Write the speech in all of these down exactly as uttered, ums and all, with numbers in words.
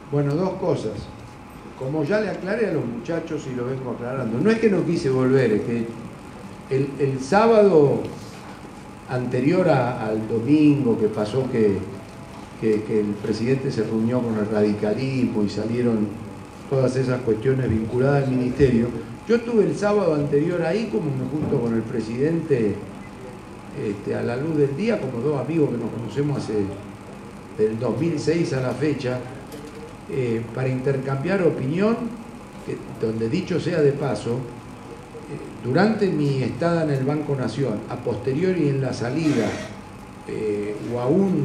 Bueno, dos cosas. Como ya le aclaré a los muchachos y lo vengo aclarando, no es que no quise volver, es que el, el sábado anterior a, al domingo que pasó que, que, que el presidente se reunió con el radicalismo y salieron todas esas cuestiones vinculadas al ministerio, yo estuve el sábado anterior ahí como me junto con el presidente este, a la luz del día, como dos amigos que nos conocemos hace del dos mil seis a la fecha, eh, para intercambiar opinión, que, donde dicho sea de paso, eh, durante mi estada en el Banco Nación, a posteriori en la salida, eh, o aún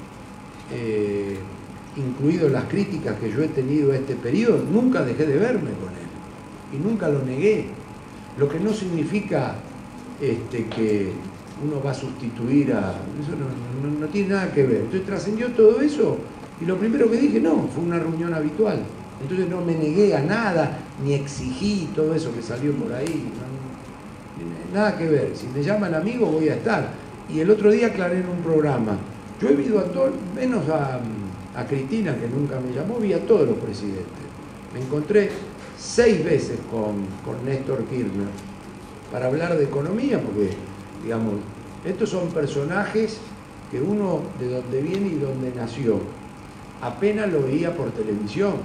eh, incluido las críticas que yo he tenido a este periodo, nunca dejé de verme con él y nunca lo negué, lo que no significa este, que uno va a sustituir a... Eso no, no, no tiene nada que ver. Entonces trascendió todo eso y lo primero que dije, no, fue una reunión habitual. Entonces no me negué a nada, ni exigí todo eso que salió por ahí. No, nada que ver. Si me llaman amigo voy a estar. Y el otro día aclaré en un programa. Yo he ido a todos, menos a, a Cristina, que nunca me llamó, vi a todos los presidentes. Me encontré seis veces con, con Néstor Kirchner para hablar de economía, porque, digamos, estos son personajes que uno de donde viene y donde nació apenas lo veía por televisión.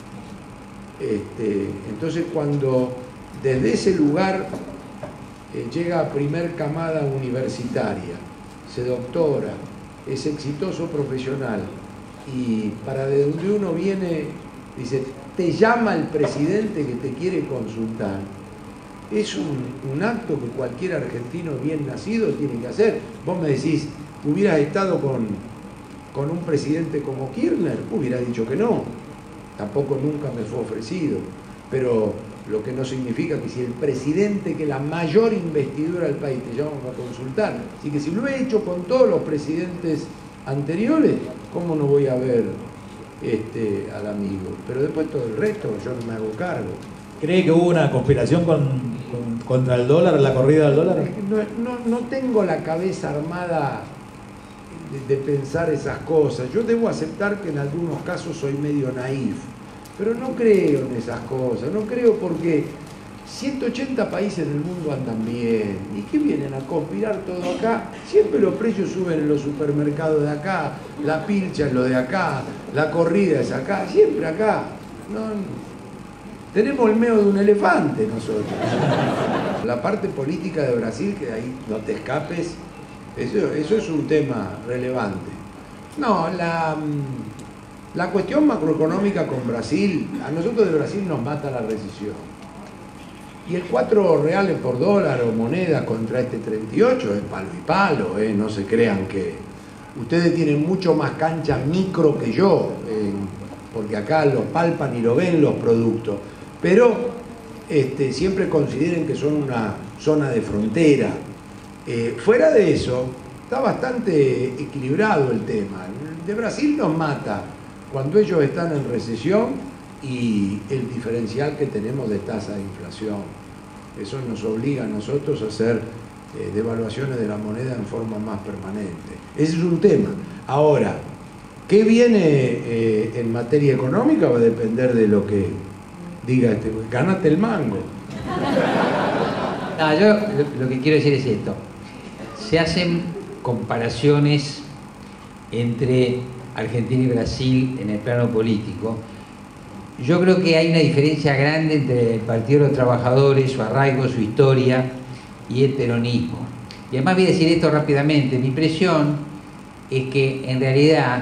Este, entonces cuando desde ese lugar eh, llega a primer camada universitaria, se doctora, es exitoso profesional y para de donde uno viene, dice, te llama el presidente que te quiere consultar, es un, un acto que cualquier argentino bien nacido tiene que hacer. Vos me decís, hubieras estado con, con un presidente como Kirchner, hubiera dicho que no, tampoco nunca me fue ofrecido, pero lo que no significa que si el presidente, que la mayor investidura del país, te llama a consultar, así que si lo he hecho con todos los presidentes anteriores, ¿cómo no voy a ver este, al amigo? Pero después todo el resto yo no me hago cargo. ¿Cree que hubo una conspiración con, con, contra el dólar, la corrida del dólar? Es que no, no, no tengo la cabeza armada de, de pensar esas cosas. Yo debo aceptar que en algunos casos soy medio naif, pero no creo en esas cosas. No creo porque ciento ochenta países del mundo andan bien. ¿Y qué vienen a conspirar todo acá? Siempre los precios suben en los supermercados de acá, la pilcha es lo de acá, la corrida es acá, siempre acá. No... Tenemos el meo de un elefante nosotros. La parte política de Brasil, que de ahí no te escapes, eso, eso es un tema relevante. No, la, la cuestión macroeconómica con Brasil, a nosotros de Brasil nos mata la recesión. Y el cuatro reales por dólar o moneda contra este treinta y ocho es palo y palo, ¿eh? No se crean que... Ustedes tienen mucho más cancha micro que yo, eh, porque acá lo palpan y lo ven los productos. Pero este, siempre consideren que son una zona de frontera. Eh, fuera de eso, está bastante equilibrado el tema. De Brasil nos mata cuando ellos están en recesión y el diferencial que tenemos de tasa de inflación. Eso nos obliga a nosotros a hacer eh, devaluaciones de la moneda en forma más permanente. Ese es un tema. Ahora, ¿qué viene eh, en materia económica? Va a depender de lo que... diga, este, ganate el mango. No, yo lo, lo que quiero decir es esto. Se hacen comparaciones entre Argentina y Brasil en el plano político. Yo creo que hay una diferencia grande entre el Partido de los Trabajadores, su arraigo, su historia y el peronismo. Y además voy a decir esto rápidamente. Mi impresión es que en realidad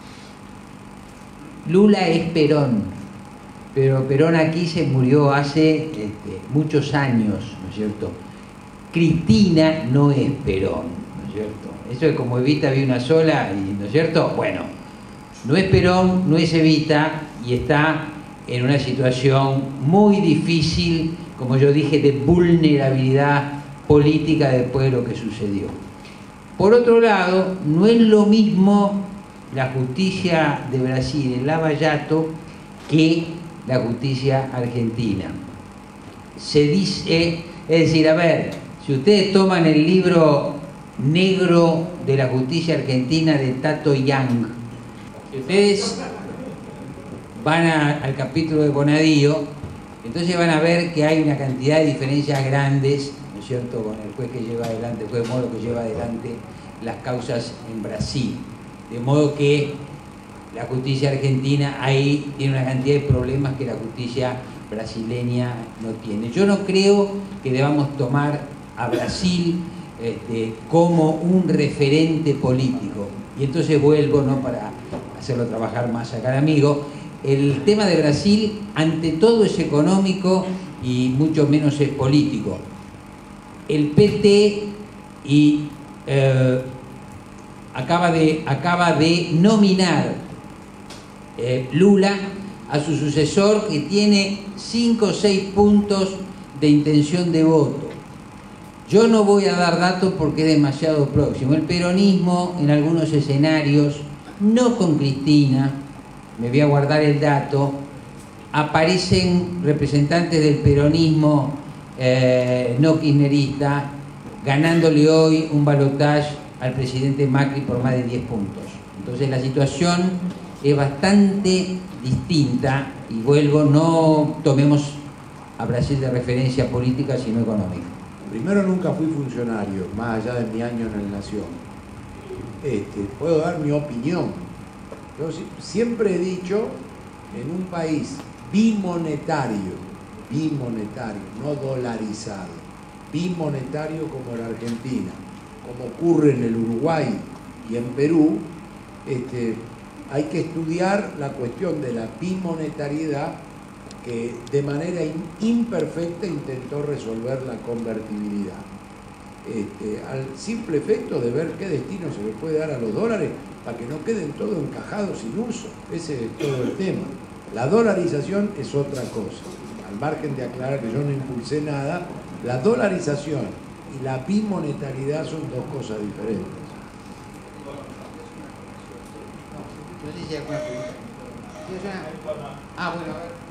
Lula es Perón. Pero Perón aquí se murió hace este, muchos años, ¿no es cierto? Cristina no es Perón, ¿no es cierto? Eso es como Evita había una sola, y, ¿no es cierto? Bueno, no es Perón, no es Evita y está en una situación muy difícil, como yo dije, de vulnerabilidad política después de lo que sucedió. Por otro lado, no es lo mismo la justicia de Brasil en Lava Jato que la justicia argentina. Se dice, es decir, a ver, si ustedes toman el libro negro de la justicia argentina de Tato Young, si ustedes van a, al capítulo de Bonadío, entonces van a ver que hay una cantidad de diferencias grandes, ¿no es cierto?, con el juez que lleva adelante, el juez Moro que lleva adelante las causas en Brasil. De modo que la justicia argentina ahí tiene una cantidad de problemas que la justicia brasileña no tiene. Yo no creo que debamos tomar a Brasil este, como un referente político. Y entonces vuelvo, ¿no?, para hacerlo trabajar más acá al amigo. El tema de Brasil, ante todo, es económico y mucho menos es político. El P T y, eh, acaba, de, acaba de nominar eh, Lula a su sucesor, que tiene cinco o seis puntos de intención de voto. Yo no voy a dar datos porque es demasiado próximo. El peronismo en algunos escenarios, no con Cristina, me voy a guardar el dato, aparecen representantes del peronismo eh, no kirchnerista ganándole hoy un balotaje al presidente Macri por más de diez puntos. Entonces la situación es bastante distinta y vuelvo, no tomemos a Brasil de referencia política sino económica. Primero, nunca fui funcionario, más allá de mi año en el Nación. Este, puedo dar mi opinión. Yo siempre he dicho, en un país bimonetario, bimonetario, no dolarizado, bimonetario como la Argentina, como ocurre en el Uruguay y en Perú, este, hay que estudiar la cuestión de la bimonetariedad, que de manera imperfecta intentó resolver la convertibilidad. Este, al simple efecto de ver qué destino se le puede dar a los dólares para que no queden todos encajados sin uso. Ese es todo el tema. La dolarización es otra cosa. Al margen de aclarar que yo no impulsé nada, la dolarización y la bimonetariedad son dos cosas diferentes. No sé si hay alguna pregunta. Ah, bueno, a ver.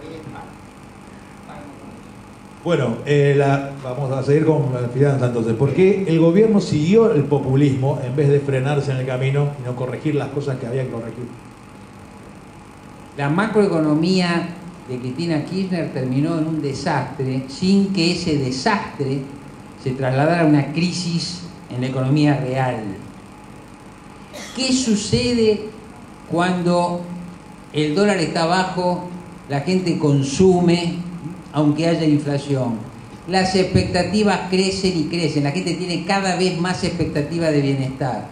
Bueno, eh, la, vamos a seguir con la fianza entonces. ¿Por qué el gobierno siguió el populismo en vez de frenarse en el camino y no corregir las cosas que había que corregir? La macroeconomía de Cristina Kirchner terminó en un desastre sin que ese desastre se trasladara a una crisis en la economía real. ¿Qué sucede cuando el dólar está bajo? La gente consume, aunque haya inflación. Las expectativas crecen y crecen. La gente tiene cada vez más expectativa de bienestar.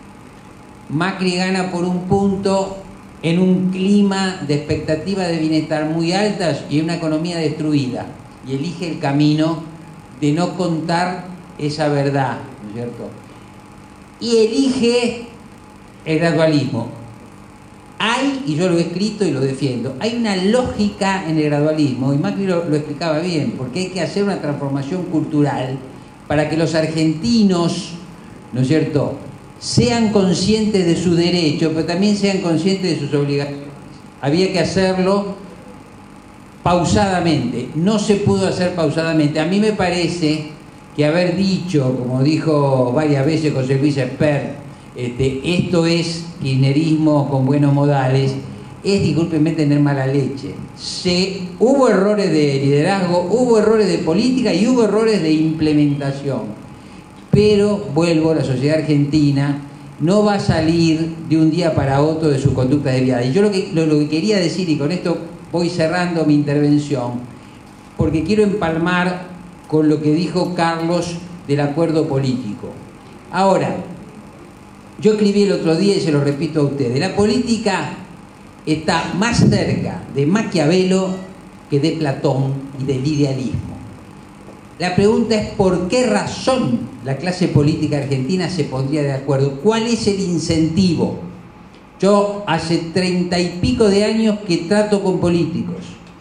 Macri gana por un punto en un clima de expectativa de bienestar muy altas y una economía destruida. Y elige el camino de no contar esa verdad, ¿no es cierto? Y elige el gradualismo. Hay, y yo lo he escrito y lo defiendo, hay una lógica en el gradualismo, y Macri lo, lo explicaba bien, porque hay que hacer una transformación cultural para que los argentinos, ¿no es cierto?, sean conscientes de su derecho, pero también sean conscientes de sus obligaciones. Había que hacerlo pausadamente, no se pudo hacer pausadamente. A mí me parece que haber dicho, como dijo varias veces José Luis Espert, este, esto es kirchnerismo con buenos modales, es, discúlpenme, tener mala leche. Se, hubo errores de liderazgo, hubo errores de política y hubo errores de implementación. Pero, vuelvo, la sociedad argentina no va a salir de un día para otro de sus conductas desviadas. Y yo lo que, lo, lo que quería decir, y con esto voy cerrando mi intervención, porque quiero empalmar con lo que dijo Carlos del acuerdo político. Ahora, yo escribí el otro día y se lo repito a ustedes, la política está más cerca de Maquiavelo que de Platón y del idealismo. La pregunta es por qué razón la clase política argentina se pondría de acuerdo. ¿Cuál es el incentivo? Yo hace treinta y pico de años que trato con políticos.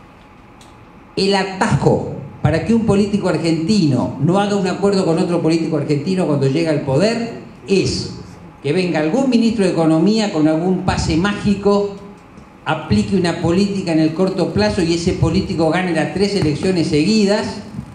El atajo para que un político argentino no haga un acuerdo con otro político argentino cuando llega al poder es que venga algún ministro de Economía con algún pase mágico, aplique una política en el corto plazo y ese político gane las tres elecciones seguidas,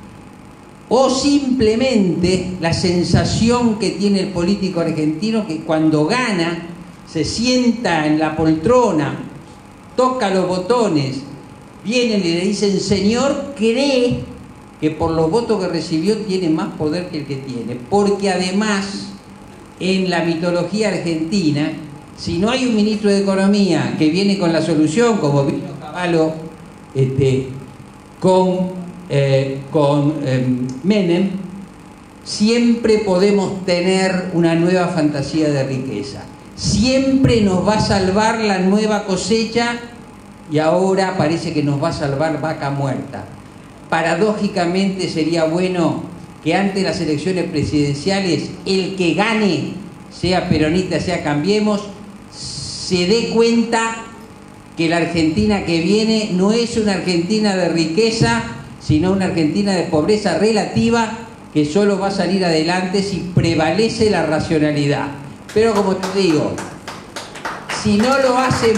o simplemente la sensación que tiene el político argentino que cuando gana se sienta en la poltrona toca los botones, vienen y le dicen, señor, cree que por los votos que recibió tiene más poder que el que tiene, porque además, en la mitología argentina, si no hay un ministro de Economía que viene con la solución, como vino Cavallo este, con, eh, con eh, Menem, siempre podemos tener una nueva fantasía de riqueza. Siempre nos va a salvar la nueva cosecha y ahora parece que nos va a salvar vaca muerta. Paradójicamente sería bueno que antes de las elecciones presidenciales el que gane, sea peronista, sea Cambiemos, se dé cuenta que la Argentina que viene no es una Argentina de riqueza, sino una Argentina de pobreza relativa que solo va a salir adelante si prevalece la racionalidad. Pero como te digo, si no lo hacen,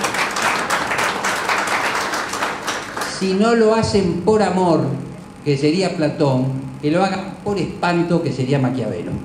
si no lo hacen por amor, que sería Platón, que lo hagan por espanto, que sería Maquiavelo.